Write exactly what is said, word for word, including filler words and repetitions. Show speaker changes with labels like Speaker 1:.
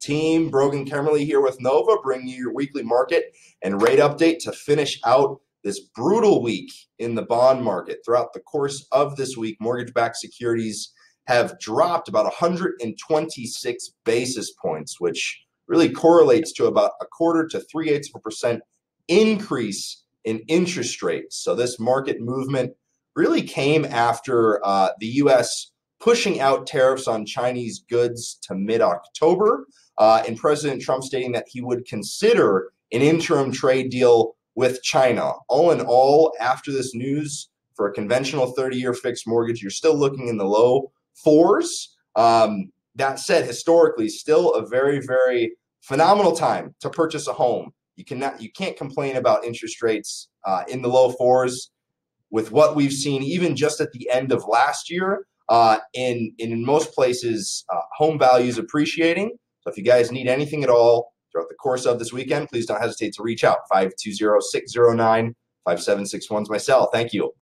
Speaker 1: team? Brogan Kemmerly here with Nova, bringing you your weekly market and rate update to finish out this brutal week in the bond market. Throughout the course of this week, mortgage-backed securities have dropped about one hundred twenty-six basis points, which really correlates to about a quarter to three-eighths of a percent increase in interest rates. So this market movement really came after uh, the U S pushing out tariffs on Chinese goods to mid-October, uh, and President Trump stating that he would consider an interim trade deal with China. All in all, after this news, for a conventional thirty-year fixed mortgage, you're still looking in the low fours. Um, that said, historically, still a very, very phenomenal time to purchase a home. You cannot, you can't complain about interest rates uh, in the low fours with what we've seen, even just at the end of last year. Uh, in, in most places, uh, home values appreciating. So if you guys need anything at all throughout the course of this weekend, please don't hesitate to reach out. five two zero, six zero nine, five seven six one is my cell. Thank you.